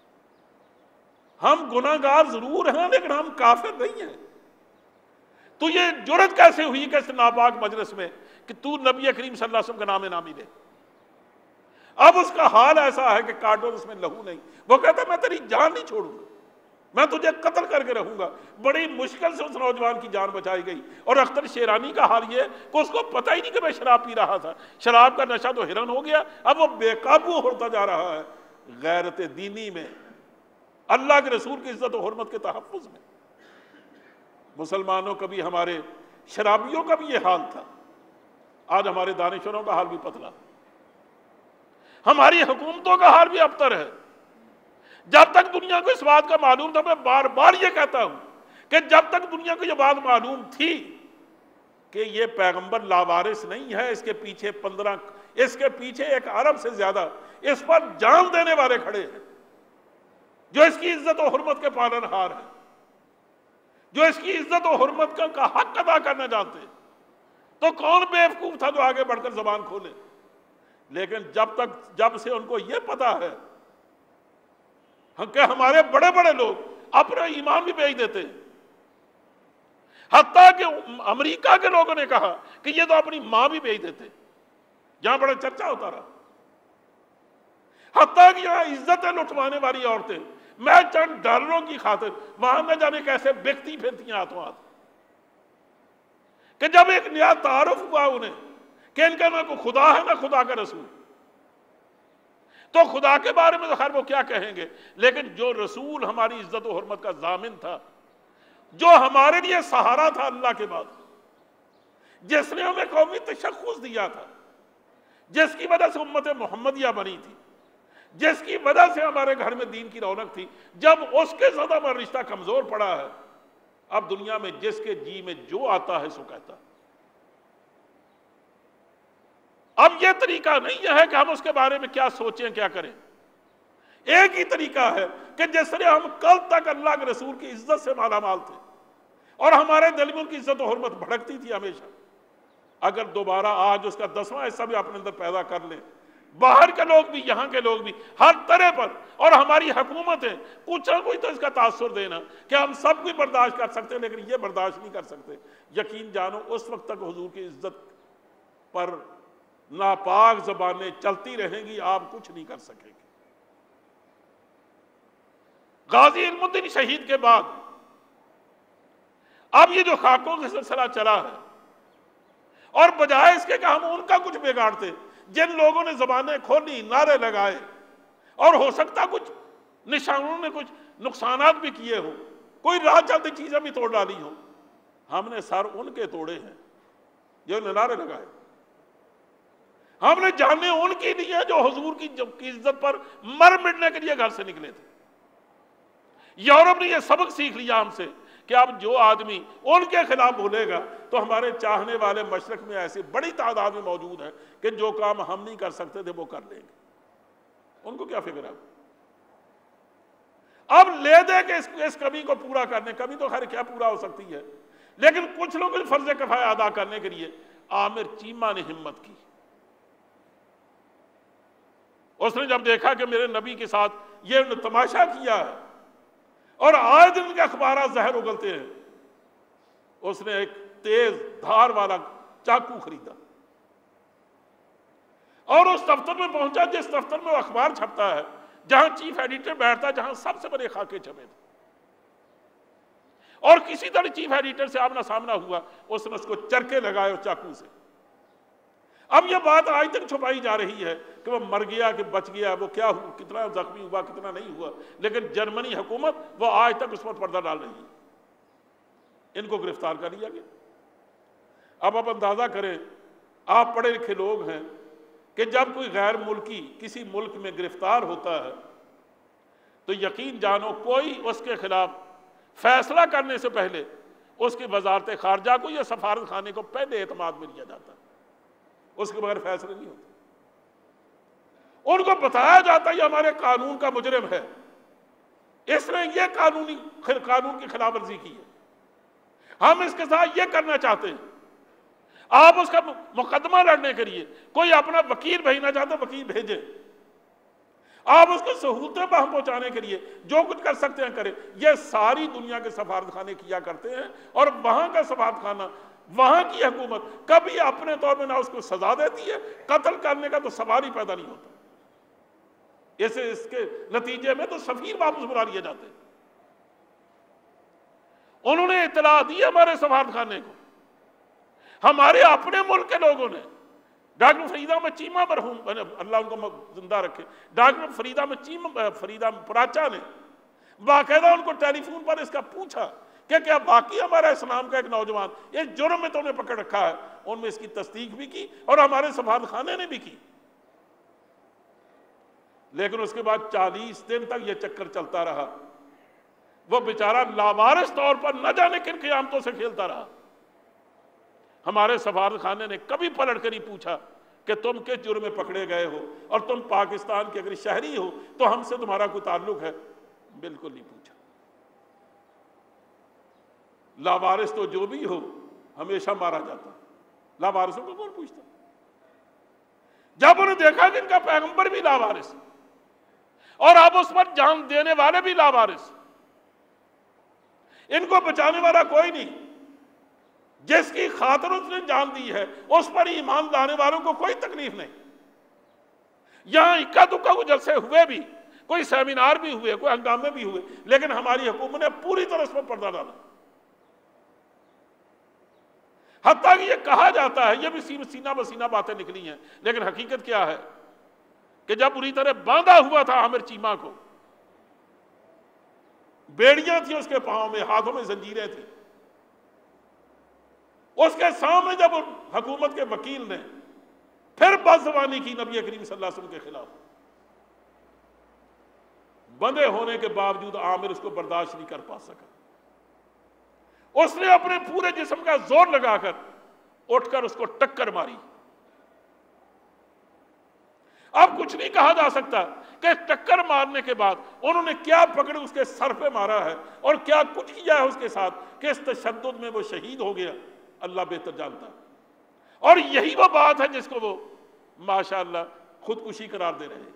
ہم گناہگار ضرور ہیں لیکن ہم کافر نہیں ہیں، تو یہ جرت کیسے ہوئی کہ اس ناپاک مجلس میں کہ تو نبی کریم صلی اللہ علیہ وسلم کا نام نامی لے۔ اب اس کا حال ایسا ہے کہ کاٹو اس میں لہو نہیں، وہ کہتا ہے میں تیری جان نہیں چھوڑوں گا، میں تجھے قتل کر کے رہوں گا۔ بڑی مشکل سے اس نوجوان کی جان بچائی گئی، اور اختر شیرانی کا حال یہ کہ اس کو پتہ ہی نہیں کہ میں شراب پی رہا تھا، شراب کا نشہ تو ہرن ہو گیا، اب وہ بے قابو ہوتا جا رہا ہے غیرت دینی میں، اللہ کے رسول کی عزت و حرمت کے تحفظ میں۔ مسلمانوں کا بھی، ہمارے شرابیوں کا بھی یہ حال تھا، آج ہمارے دانشوروں کا حال بھی پتلا، ہماری حکومتوں کا حال بھی ابتر ہے۔ جب تک دنیا کو اس بات کا معلوم تھا، میں بار بار یہ کہتا ہوں کہ جب تک دنیا کو یہ بات معلوم تھی کہ یہ پیغمبر لاوارث نہیں ہے، اس کے پیچھے پندرہ اس کے پیچھے ایک ارب سے زیادہ اس پر جان دینے والے کھڑے ہیں، جو اس کی عزت و حرمت کے پالن ہار ہیں، جو اس کی عزت و حرمت کا حق ادا کرنا جانتے ہیں، تو کون بیوقوف تھا جو آگے بڑھ کر زبان کھولے؟ لیکن جب تک جب سے ان کو یہ پتا ہے کہ ہمارے بڑے بڑے لوگ اپنا ایمان بھی بیچ دیتے ہیں، حتیٰ کہ امریکہ کے لوگوں نے کہا کہ یہ تو اپنی ماں بھی بیچ دیتے، جہاں بڑا چرچا ہوتا رہا، حتیٰ کہ یہاں عزتیں لٹوانے والی عورتیں میں چند ڈالروں کی خاطر وہاں نہ جانے کیسے بکتی پھرتی ہیں ہاتھوں ہاتھ، کہ جب ایک نیا تعارف ہوا انہیں کہ ان کا نہ کوئی خدا ہے نہ خدا کا رسول، تو خدا کے بارے میں تو خیر وہ کیا کہیں گے، لیکن جو رسول ہماری عزت و حرمت کا ضامن تھا، جو ہمارے لیے سہارا تھا اللہ کے بعد، جس نے ہمیں قومی تشخص دیا تھا، جس کی وجہ سے امت محمدیہ بنی تھی، جس کی وجہ سے ہمارے گھر میں دین کی رونق تھی، جب اس کے ساتھ ہمارا رشتہ کمزور پڑا ہے، اب دنیا میں جس کے جی میں جو آتا ہے سو کہتا ہے۔ اب یہ طریقہ نہیں ہے کہ ہم اس کے بارے میں کیا سوچیں کیا کریں، ایک ہی طریقہ ہے کہ جس طرح ہم کل تک اللہ کے رسول کی عزت سے مالا مال تھے اور ہمارے دل میں ان کی عزت و حرمت بھڑکتی تھی ہمیشہ، اگر دوبارہ آج اس کا دسواں حصہ بھی اپنے اندر پیدا کر لیں، باہر کے لوگ بھی یہاں کے لوگ بھی ہر طرح پر، اور ہماری حکومتیں کچھ نہ کچھ تو اس کا تاثر دینا کہ ہم سب کچھ برداشت کر سکتے ہیں لیکن یہ برداشت نہیں کر سکتے، یقین جانو اس وقت تک حضور کی عزت پر ناپاک زبانیں چلتی رہیں گی، آپ کچھ نہیں کر سکیں گے۔ غازی علم الدین شہید کے بعد اب یہ جو خاکوں کا سلسلہ چلا ہے، اور بجائے اس کے کہ ہم ان کا کچھ بگاڑتے، جن لوگوں نے زبانیں کھولی، نعرے لگائے، اور ہو سکتا کچھ نشانوں نے کچھ نقصانات بھی کیے ہوں، کوئی راہ چلتی چیزیں بھی توڑ ڈالی ہوں، ہم نے سر ان کے توڑے ہیں جو نے نعرے لگائے۔ ہم نے جانے ان کی لی ہیں جو حضور کی کی عزت پر مر مٹنے کے لیے گھر سے نکلے تھے۔ یورپ نے یہ سبق سیکھ لیا ہم سے کہ اب جو آدمی ان کے خلاف بولے گا تو ہمارے چاہنے والے مشرق میں ایسی بڑی تعداد میں موجود ہیں کہ جو کام ہم نہیں کر سکتے تھے وہ کر لیں گے۔ ان کو کیا فکر ہے؟ اب لے دے کہ اس, اس کمی کو پورا کرنے، کمی تو خیر کیا پورا ہو سکتی ہے، لیکن کچھ لوگ فرض کفایہ ادا کرنے کے لیے عامر چیمہ نے ہمت کی۔ اس نے جب دیکھا کہ میرے نبی کے ساتھ یہ تماشا کیا ہے اور آئے دن کے اخبارات زہر اگلتے ہیں، اس نے ایک تیز دھار والا چاقو خریدا اور اس دفتر میں پہنچا جس دفتر میں وہ اخبار چھپتا ہے، جہاں چیف ایڈیٹر بیٹھتا، جہاں سب سے بڑے خاکے چھپے تھے، اور کسی طرح چیف ایڈیٹر سے آمنا سامنا ہوا، اس نے اس کو چرکے لگائے اس چاقو سے۔ اب یہ بات آج تک چھپائی جا رہی ہے کہ وہ مر گیا کہ بچ گیا، وہ کیا ہوا، کتنا زخمی ہوا کتنا نہیں ہوا، لیکن جرمنی حکومت وہ آج تک اس پر پردہ ڈال رہی ہے۔ ان کو گرفتار کر لیا گیا۔ اب آپ اندازہ کریں، آپ پڑھے لکھے لوگ ہیں، کہ جب کوئی غیر ملکی کسی ملک میں گرفتار ہوتا ہے تو یقین جانو کوئی اس کے خلاف فیصلہ کرنے سے پہلے اس کی وزارت خارجہ کو یا سفارت خانے کو پہلے اعتماد میں لیا جاتا ہے، اس کے بغیر فیصلے نہیں ہوتے۔ ان کو بتایا جاتا ہے یہ ہمارے قانون کا مجرم ہے، اس نے یہ قانونی قانون کی خلاف ورزی کی ہے، ہم اس کے ساتھ یہ کرنا چاہتے ہیں۔ آپ اس کا مقدمہ لڑنے کے لیے کوئی اپنا وکیل بھیجنا چاہتے وکیل بھیجیں، آپ اس کو سہولتیں بہم پہنچانے کے لیے جو کچھ کر سکتے ہیں کریں۔ یہ ساری دنیا کے سفارت خانے کیا کرتے ہیں، اور وہاں کا سفارت خانہ، وہاں کی حکومت کبھی اپنے طور میں نہ اس کو سزا دیتی ہے، قتل کرنے کا تو سوال ہی پیدا نہیں ہوتا۔ اسے اس کے نتیجے میں تو سفیر واپس بلا لیے جاتے ہیں۔ انہوں نے اطلاع دی ہمارے سفارت خانے کو، ہمارے اپنے ملک کے لوگوں نے، ڈاکٹر فریدہ میں چیمہ مرحوم، اللہ ان کو زندہ رکھے، ڈاکٹر فریدہ میں چیمہ فریدہ پراچا نے باقاعدہ ان کو ٹیلی فون پر اس کا پوچھا کہ کیا واقعی ہمارا اسلام کا ایک نوجوان اس جرم میں تو نے پکڑ رکھا ہے؟ ان میں اس کی تصدیق بھی کی اور ہمارے سفارت خانے نے بھی کی۔ لیکن اس کے بعد چالیس دن تک یہ چکر چلتا رہا، وہ بیچارہ لاوارث طور پر نہ جانے کن قیامتوں سے کھیلتا رہا۔ ہمارے سفارت خانے نے کبھی پلٹ کر نہیں پوچھا کہ تم کس جرم میں پکڑے گئے ہو، اور تم پاکستان کے اگر شہری ہو تو ہم سے تمہارا کوئی تعلق ہے؟ بالکل نہیں پوچھا۔ لاوارث تو جو بھی ہو ہمیشہ مارا جاتا، لاوارثوں کو کون پوچھتا؟ جب انہوں نے دیکھا کہ ان کا پیغمبر بھی لاوارث اور اب اس پر جان دینے والے بھی لاوارث، ان کو بچانے والا کوئی نہیں، جس کی خاطر اس نے جان دی ہے اس پر ایمان لانے والوں کو کوئی تکلیف نہیں۔ یہاں اکا دکا کو جلسے ہوئے بھی، کوئی سیمینار بھی ہوئے، کوئی ہنگامے بھی ہوئے، لیکن ہماری حکومت نے پوری طرح اس پر پردہ ڈالا۔ حتیٰ کہ یہ کہا جاتا ہے، یہ بھی سینہ بسینہ باتیں نکلی ہیں، لیکن حقیقت کیا ہے کہ جب پوری طرح باندھا ہوا تھا عامر چیمہ کو، بیڑیاں تھیں اس کے پاؤں میں، ہاتھوں میں زنجیریں تھیں، اس کے سامنے جب حکومت کے وکیل نے پھر بدزبانی کی نبی کریم صلی اللہ علیہ وسلم کے خلاف، بندے ہونے کے باوجود عامر اس کو برداشت نہیں کر پا سکا۔ اس نے اپنے پورے جسم کا زور لگا کر اٹھ کر اس کو ٹکر ماری۔ اب کچھ نہیں کہا جا سکتا کہ ٹکر مارنے کے بعد انہوں نے کیا پکڑ اس کے سر پہ مارا ہے اور کیا کچھ کیا ہے اس کے ساتھ کہ اس تشدد میں وہ شہید ہو گیا، اللہ بہتر جانتا ہے۔ اور یہی وہ بات ہے جس کو وہ ماشاءاللہ خودکشی قرار دے رہے ہیں۔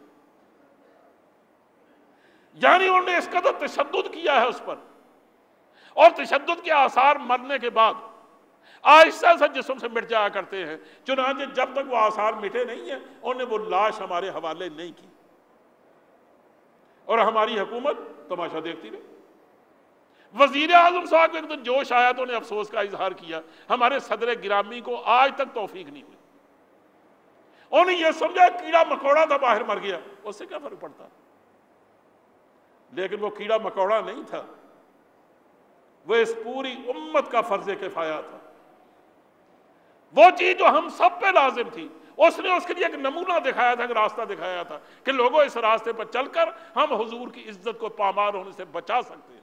یعنی انہوں نے اس قدر تشدد کیا ہے اس پر، اور تشدد کے آثار مرنے کے بعد آہستہ سے جسم سے مٹ جایا کرتے ہیں، چنانچہ جب تک وہ آثار مٹے نہیں ہیں انہوں نے وہ لاش ہمارے حوالے نہیں کی، اور ہماری حکومت تماشا دیکھتی رہی۔ وزیر اعظم صاحب کو ایک دن جوش آیا تو انہیں افسوس کا اظہار کیا، ہمارے صدر گرامی کو آج تک توفیق نہیں ہوئی۔ انہوں نے یہ سمجھا کیڑا مکوڑا تھا باہر مر گیا، اس سے کیا فرق پڑتا، لیکن وہ کیڑا مکوڑا نہیں تھا، وہ اس پوری امت کا فرض کفایہ تھا۔ وہ چیز جو ہم سب پہ لازم تھی اس نے اس کے لیے ایک نمونہ دکھایا تھا، ایک راستہ دکھایا تھا کہ لوگوں اس راستے پر چل کر ہم حضور کی عزت کو پامال ہونے سے بچا سکتے ہیں۔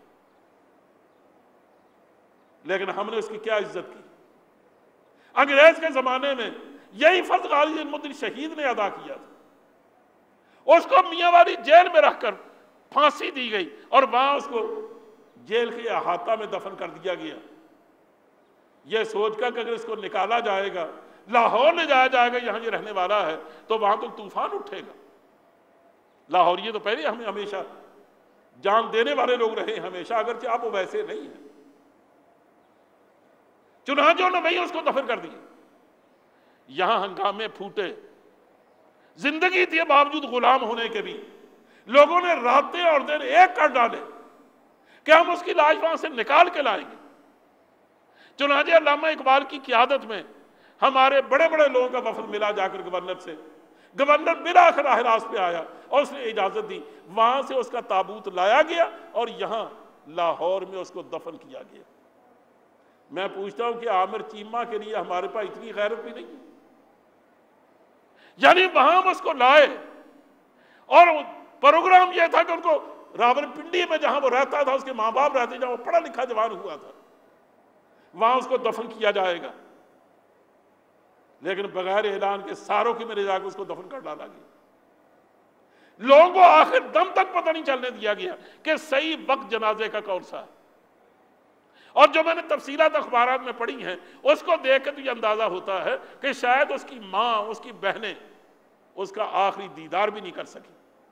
لیکن ہم نے اس کی کیا عزت کی؟ انگریز کے زمانے میں یہی فرض غازی علم الدین شہید نے ادا کیا تھا، اس کو میاں والی جیل میں رکھ کر پھانسی دی گئی اور وہاں اس کو جیل کے احاطہ میں دفن کر دیا گیا، یہ سوچ کر کہ اگر اس کو نکالا جائے گا، لاہور لے جایا جائے گا، یہاں یہ رہنے والا ہے تو وہاں تو طوفان اٹھے گا۔ لاہور یہ تو پہلے ہمیں ہمیشہ جان دینے والے لوگ رہے ہمیشہ، اگرچہ آپ وہ ویسے نہیں ہیں، چنانچہ انہوں نے وہی اس کو دفن کر دیا۔ یہاں ہنگامے پھوٹے، زندگی تھی باوجود غلام ہونے کے بھی، لوگوں نے راتیں اور دن ایک کر ڈالے کہ ہم اس کی لاش وہاں سے نکال کے لائیں گے۔ چنانچہ علامہ اقبال کی قیادت میں ہمارے بڑے بڑے لوگوں کا وفد ملا جا کر گورنر سے، گورنر بالآخر راہ راست پہ آیا اور اس نے اجازت دی، وہاں سے اس کا تابوت لایا گیا اور یہاں لاہور میں اس کو دفن کیا گیا۔ میں پوچھتا ہوں کہ عامر چیمہ کے لیے ہمارے پاس اتنی غیرت بھی نہیں ہے؟ یعنی وہاں ہم اس کو لائے اور پروگرام یہ تھا کہ ان کو راولپنڈی میں جہاں وہ رہتا تھا، اس کے ماں باپ رہتے، جہاں وہ پڑھا لکھا جوان ہوا تھا، وہاں اس کو دفن کیا جائے گا، لیکن بغیر اعلان کے ساروں کی میرے جا کے اس کو دفن کر ڈالا گیا۔ لوگوں کو آخر دم تک پتہ نہیں چلنے دیا گیا کہ صحیح وقت جنازے کا کون سا ہے، اور جو میں نے تفصیلات اخبارات میں پڑھی ہیں اس کو دیکھ کے تو یہ اندازہ ہوتا ہے کہ شاید اس کی ماں، اس کی بہنیں اس کا آخری دیدار بھی نہیں کر سکی۔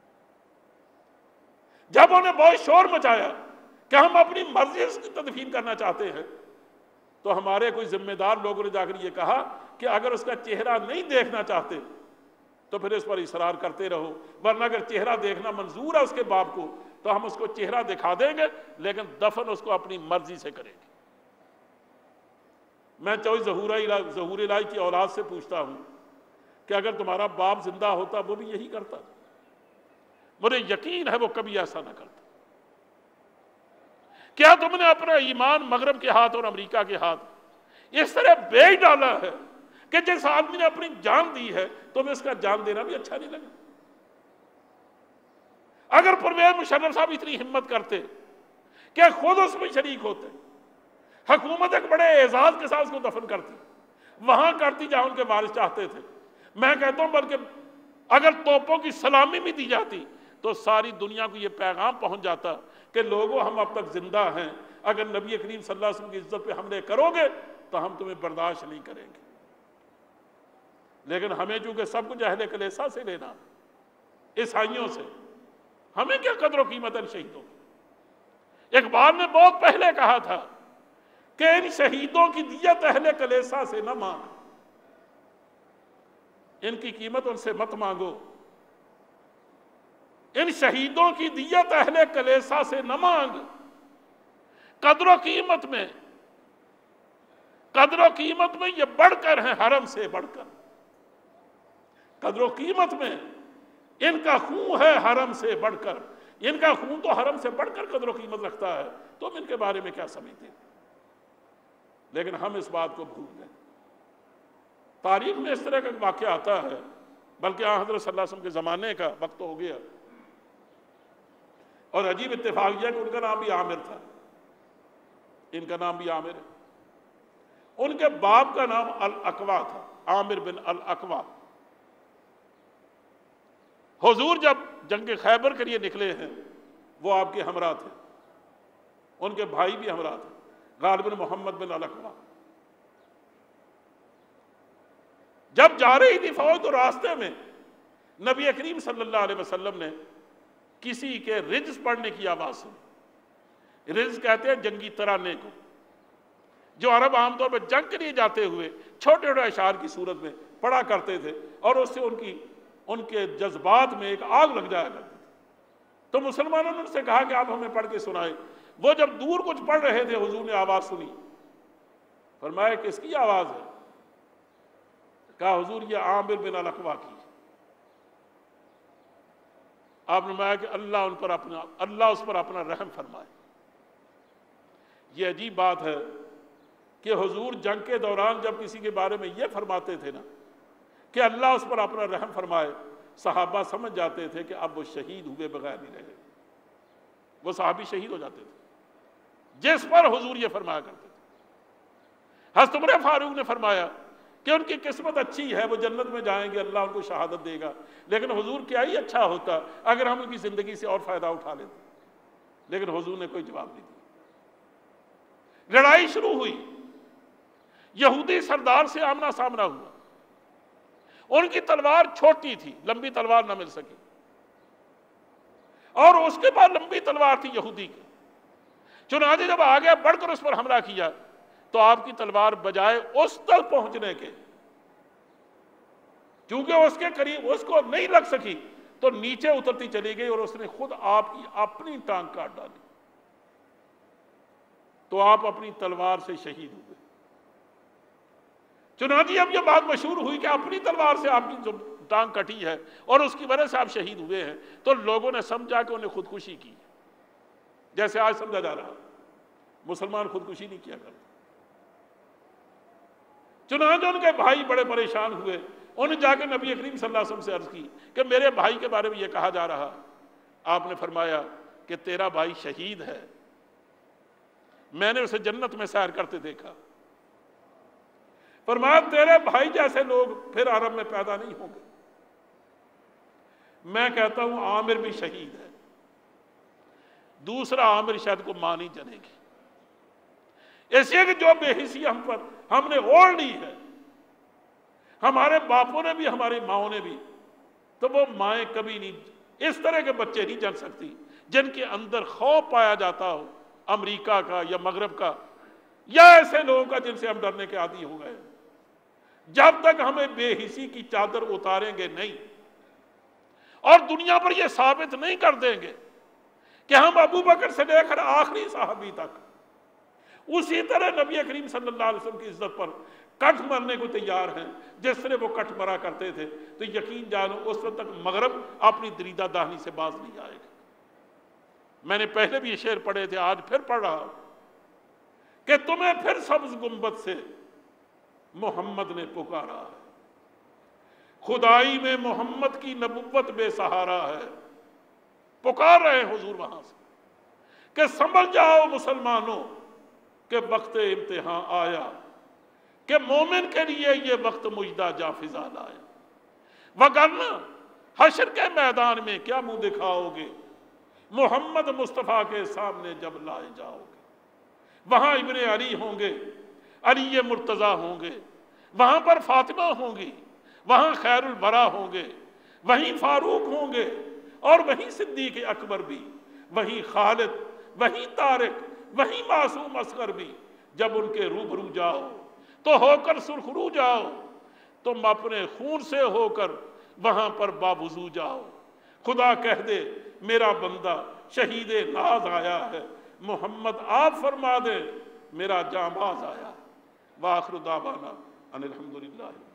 جب انہیں بہت شور مچایا کہ ہم اپنی مرضی اس کی تدفین کرنا چاہتے ہیں تو ہمارے کوئی ذمہ دار لوگوں نے جا کر یہ کہا کہ اگر اس کا چہرہ نہیں دیکھنا چاہتے تو پھر اس پر اصرار کرتے رہو، ورنہ اگر چہرہ دیکھنا منظور ہے اس کے باپ کو تو ہم اس کو چہرہ دکھا دیں گے، لیکن دفن اس کو اپنی مرضی سے کریں گے۔ میں چوئی ظہور الہی کی اولاد سے پوچھتا ہوں کہ اگر تمہارا باپ زندہ ہوتا وہ بھی یہی کرتا؟ مجھے یقین ہے وہ کبھی ایسا نہ کرتا۔ کیا تم نے اپنا ایمان مغرب کے ہاتھ اور امریکہ کے ہاتھ اس طرح بیچ ڈالا ہے کہ جس آدمی نے اپنی جان دی ہے تمہیں اس کا جان دینا بھی اچھا نہیں لگا؟ اگر پرویز مشرف صاحب اتنی ہمت کرتے کہ خود اس میں شریک ہوتے، حکومت ایک بڑے اعزاز کے ساتھ اس کو دفن کرتی، وہاں کرتی جہاں ان کے وارث چاہتے تھے، میں کہتا ہوں بلکہ اگر توپوں کی سلامی بھی دی جاتی تو ساری دنیا کو یہ پیغام پہنچ جاتا کہ لوگوں ہم اب تک زندہ ہیں، اگر نبی کریم صلی اللہ علیہ وسلم کی عزت پہ حملے کرو گے تو ہم تمہیں برداشت نہیں کریں گے۔ لیکن ہمیں چونکہ سب کچھ اہل کلیسا سے لینا، عیسائیوں سے، ہمیں کیا قدر و قیمت ان شہیدوں کی؟ اقبال نے بہت پہلے کہا تھا کہ ان شہیدوں کی دیت اہل کلیسا سے نہ مانگ، ان کی قیمت ان سے مت مانگو، ان شہیدوں کی دیت اہل کلیسا سے نہ مانگ۔ قدر و قیمت میں قدر و قیمت میں یہ بڑھ کر ہیں حرم سے بڑھ کر، قدر و قیمت میں ان کا خون ہے حرم سے بڑھ کر، ان کا خون تو حرم سے بڑھ کر قدر و قیمت رکھتا ہے، تم ان کے بارے میں کیا سمجھتے؟ لیکن ہم اس بات کو بھول گئے۔ تاریخ میں اس طرح کا واقعہ آتا ہے، بلکہ آن حضرت صلی اللہ علیہ وسلم کے زمانے کا وقت ہو گیا، اور عجیب اتفاق یہ کہ ان کا نام بھی عامر تھا، ان کا نام بھی عامر ہے، ان کے باپ کا نام الاقوا تھا، عامر بن الاقوا۔ حضور جب جنگ خیبر کے لیے نکلے ہیں وہ آپ کے ہمراہ تھے، ان کے بھائی بھی ہمراہ تھے، غالب بن محمد بن الاقوا۔ جب جا رہی تھی فوج تو راستے میں نبی کریم صلی اللہ علیہ وسلم نے کسی کے رجز پڑھنے کی آواز سنی۔ رجز کہتے ہیں جنگی ترانے کو، جو عرب عام طور پر جنگ کے لیے جاتے ہوئے چھوٹے چھوٹے اشعار کی صورت میں پڑھا کرتے تھے، اور اس سے ان کی ان کے جذبات میں ایک آگ لگ جایا کرتی تھی۔ تو مسلمانوں نے ان سے کہا کہ آپ ہمیں پڑھ کے سنائیں۔ وہ جب دور کچھ پڑھ رہے تھے حضور نے آواز سنی، فرمایا کس کی آواز ہے؟ کہا حضور یہ عامر بن الاقوا کی۔ آپ نے فرمایا کہ اللہ ان پر اپنا اللہ اس پر اپنا رحم فرمائے۔ یہ عجیب بات ہے کہ حضور جنگ کے دوران جب کسی کے بارے میں یہ فرماتے تھے نا کہ اللہ اس پر اپنا رحم فرمائے، صحابہ سمجھ جاتے تھے کہ اب وہ شہید ہوئے بغیر نہیں رہے، وہ صحابی شہید ہو جاتے تھے جس پر حضور یہ فرمایا کرتے تھے۔ حضرت عمر فاروق نے فرمایا کہ ان کی قسمت اچھی ہے، وہ جنت میں جائیں گے، اللہ ان کو شہادت دے گا، لیکن حضور کیا ہی اچھا ہوتا اگر ہم ان کی زندگی سے اور فائدہ اٹھا لیتے، لیکن حضور نے کوئی جواب نہیں دیا۔ لڑائی شروع ہوئی، یہودی سردار سے آمنا سامنا ہوا، ان کی تلوار چھوٹی تھی، لمبی تلوار نہ مل سکی، اور اس کے بعد لمبی تلوار تھی یہودی کی، چنانچہ جب آگے بڑھ کر اس پر حملہ کیا تو آپ کی تلوار بجائے اس تک پہنچنے کے، چونکہ اس کے قریب اس کو نہیں لگ سکی تو نیچے اترتی چلی گئی اور اس نے خود آپ کی اپنی ٹانگ کاٹ ڈالی، تو آپ اپنی تلوار سے شہید ہوئے۔ چنانچہ اب یہ بات مشہور ہوئی کہ اپنی تلوار سے آپ کی جو ٹانگ کٹی ہے اور اس کی وجہ سے آپ شہید ہوئے ہیں، تو لوگوں نے سمجھا کہ انہیں خودکشی کی، جیسے آج سمجھا جا رہا مسلمان خودکشی نہیں کیا کرتے۔ چنانچہ ان کے بھائی بڑے پریشان ہوئے، انہوں نے جا کے نبی کریم صلی اللہ علیہ وسلم سے عرض کی کہ میرے بھائی کے بارے میں یہ کہا جا رہا۔ آپ نے فرمایا کہ تیرا بھائی شہید ہے، میں نے اسے جنت میں سیر کرتے دیکھا۔ فرمایا تیرے بھائی جیسے لوگ پھر عرب میں پیدا نہیں ہوں گے۔ میں کہتا ہوں عامر بھی شہید ہے، دوسرا عامر شاید کو ماں نہیں جنے گی، اس لیے کہ جو بے حسی ہم پر ہم نے اوڑھ لی ہے، ہمارے باپوں نے بھی ہماری ماؤں نے بھی، تو وہ مائیں کبھی نہیں اس طرح کے بچے نہیں جن سکتی جن کے اندر خوف پایا جاتا ہو امریکہ کا یا مغرب کا یا ایسے لوگوں کا جن سے ہم ڈرنے کے عادی ہو گئے۔ جب تک ہمیں بے حسی کی چادر اتاریں گے نہیں اور دنیا پر یہ ثابت نہیں کر دیں گے کہ ہم ابو بکر سے لے کر آخری صحابی تک اسی طرح نبی کریم صلی اللہ علیہ وسلم کی عزت پر کٹ مرنے کو تیار ہیں جس طرح وہ کٹ مرا کرتے تھے، تو یقین جانو اس وقت تک مغرب اپنی دریدہ داہنی سے باز نہیں آئے گا۔ میں نے پہلے بھی یہ شعر پڑھے تھے، آج پھر پڑھ رہا ہوں کہ تمہیں پھر سبز گنبد سے محمد نے پکارا ہے، خدائی میں محمد کی نبوت بے سہارا ہے۔ پکار رہے ہیں حضور وہاں سے کہ سنبھل جاؤ مسلمانوں کہ وقت امتحان آیا، کہ مومن کے لیے یہ وقت مجدہ جاں فضا لائے، وگرنہ حشر کے میدان میں کیا منہ دکھاؤ گے محمد مصطفیٰ کے سامنے جب لائے جاؤ گے۔ وہاں ابن علی ہوں گے، علی مرتضیٰ ہوں گے، وہاں پر فاطمہ ہوں گی، وہاں خیر الورا ہوں گے، وہیں فاروق ہوں گے، اور وہیں صدیق اکبر بھی، وہیں خالد، وہیں طارق، وہیں معصوم اصغر بھی۔ جب ان کے روبرو جاؤ تو ہو کر سرخرو جاؤ، تم اپنے خون سے ہو کر وہاں پر باوضو جاؤ۔ خدا کہہ دے میرا بندہ شہید ناز آیا ہے، محمد آپ فرما دے میرا جاں باز آیا۔ وآخر دعوانا ان الحمدللہ۔